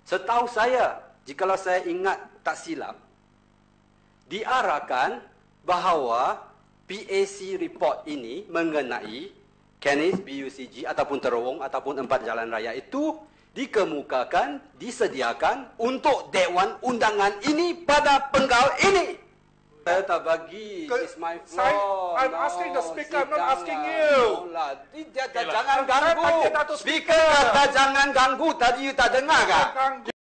Setahu saya, jikalau saya ingat tak silap, diarahkan bahawa PAC report ini mengenai Kenneth BUCG ataupun Terowong ataupun 4 jalan raya itu dikemukakan, disediakan untuk Dewan Undangan ini pada penggal ini. Saya tak bagi. It's my floor. I'm asking the speaker, I'm not asking you. Jangan ganggu. Speaker kata jangan ganggu. Tadi you tak dengar kah?